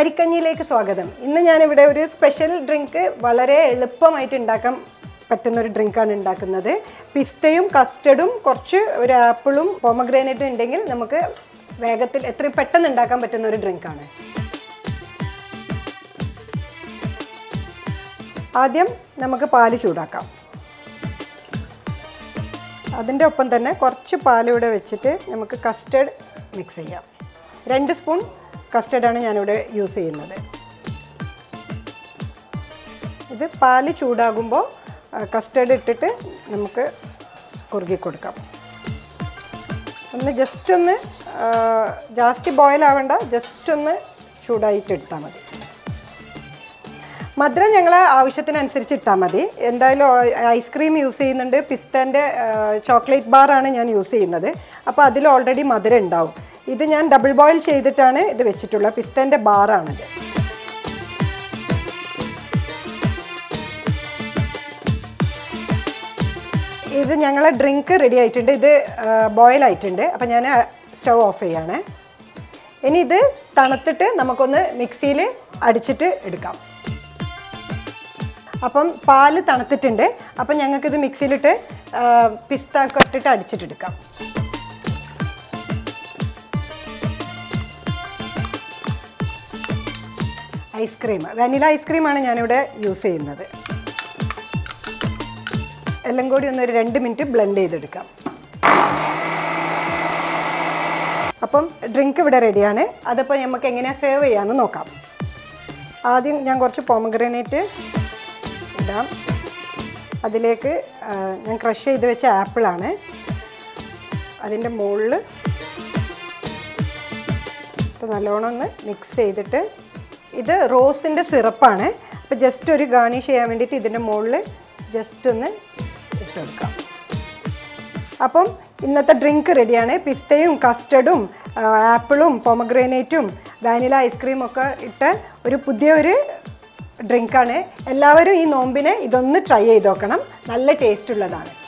അരിക്കഞ്ഞിയിലേക്ക് സ്വാഗതം. ഇന്ന് ഞാൻ ഇവിടെ ഒരു സ്പെഷ്യൽ ഡ്രിങ്ക് വളരെ എളുപ്പമായിട്ട് ഉണ്ടാക്കാൻ പറ്റുന്ന ഒരു ഡ്രിങ്കാണ് ഉണ്ടാക്കുന്നത്. പിസ്തയും കസ്റ്റർഡും കുറച്ച് ഒരു ആപ്പിളും പോമഗ്രാനേറ്റും ഉണ്ടെങ്കിൽ നമുക്ക് വേഗത്തിൽ എത്രയും പെട്ടെന്ന് ഉണ്ടാക്കാൻ പറ്റുന്ന ഒരു ഡ്രിങ്കാണ്. ആദ്യം നമുക്ക് പാല് ചൂടാക്കാം. അതിൻ്റെ ഒപ്പം തന്നെ കുറച്ച് പാലിവിടെ വെച്ചിട്ട് നമുക്ക് കസ്റ്റർഡ് മിക്സ് ചെയ്യാം. 2 സ്പൂൺ കസ്റ്റർഡാണ് ഞാനിവിടെ യൂസ് ചെയ്യുന്നത്. ഇത് പാല് ചൂടാകുമ്പോൾ കസ്റ്റർഡ് ഇട്ടിട്ട് നമുക്ക് കുറുകി കൊടുക്കാം. ജസ്റ്റ് ഒന്ന് ജാസ്തി ബോയിൽ ആവേണ്ട, ജസ്റ്റ് ഒന്ന് ചൂടായിട്ട് ഇട്ടാൽ മതി. മധുരം ഞങ്ങളെ ആവശ്യത്തിനനുസരിച്ച് ഇട്ടാൽ മതി. എന്തായാലും ഐസ്ക്രീം യൂസ് ചെയ്യുന്നുണ്ട്, പിസ്തേൻ്റെ ചോക്ലേറ്റ് ബാറാണ് ഞാൻ യൂസ് ചെയ്യുന്നത്. അപ്പോൾ അതിൽ ഓൾറെഡി മധുരം ഉണ്ടാവും. ഇത് ഞാൻ ഡബിൾ ബോയിൽ ചെയ്തിട്ടാണ് ഇത് വെച്ചിട്ടുള്ളത്. പിസ്തേൻ്റെ ബാറാണിത്. ഇത് ഞങ്ങളെ ഡ്രിങ്ക് റെഡി ആയിട്ടുണ്ട്. ഇത് ബോയിലായിട്ടുണ്ട്. അപ്പോൾ ഞാൻ സ്റ്റവ് ഓഫ് ചെയ്യാണ്. ഇനി ഇത് തണുത്തിട്ട് നമുക്കൊന്ന് മിക്സിയിൽ അടിച്ചിട്ട് എടുക്കാം. അപ്പം പാല് തണുത്തിട്ടുണ്ട്. അപ്പം ഞങ്ങൾക്കിത് മിക്സിയിലിട്ട് പിസ്ത ഒക്കെ ഇട്ടിട്ട് അടിച്ചിട്ടെടുക്കാം. ഐസ്ക്രീം, വാനില ഐസ്ക്രീമാണ് ഞാനിവിടെ യൂസ് ചെയ്യുന്നത്. എല്ലാം കൂടി ഒന്ന് ഒരു 2 മിനിറ്റ് ബ്ലെൻഡ് ചെയ്തെടുക്കാം. അപ്പം ഡ്രിങ്ക് ഇവിടെ റെഡിയാണ്. അതിപ്പോൾ നമുക്ക് എങ്ങനെയാണ് സേർവ് ചെയ്യാമെന്ന് നോക്കാം. ആദ്യം ഞാൻ കുറച്ച് പോമഗ്രാനേറ്റ് ഇടാം. അതിലേക്ക് ഞാൻ ക്രഷ് ചെയ്ത് വെച്ച ആപ്പിളാണ്. അതിൻ്റെ മുകളിൽ നല്ലോണം ഒന്ന് മിക്സ് ചെയ്തിട്ട്, ഇത് റോസിൻ്റെ സിറപ്പാണ്. അപ്പോൾ ജസ്റ്റ് ഒരു ഗാർണിഷ് ചെയ്യാൻ വേണ്ടിയിട്ട് ഇതിൻ്റെ മുകളിൽ ജസ്റ്റ് ഒന്ന് ഇട്ടെടുക്കാം. അപ്പം ഇന്നത്തെ ഡ്രിങ്ക് റെഡിയാണ്. പിസ്തയും കസ്റ്റർഡും ആപ്പിളും പോമഗ്രാനേറ്റും വാനില ഐസ്ക്രീമും ഒക്കെ ഇട്ട് ഒരു പുതിയൊരു ഡ്രിങ്കാണ്. എല്ലാവരും ഈ നോമ്പിനെ ഇതൊന്ന് ട്രൈ ചെയ്ത് നോക്കണം. നല്ല ടേസ്റ്റ് ഉള്ളതാണ്.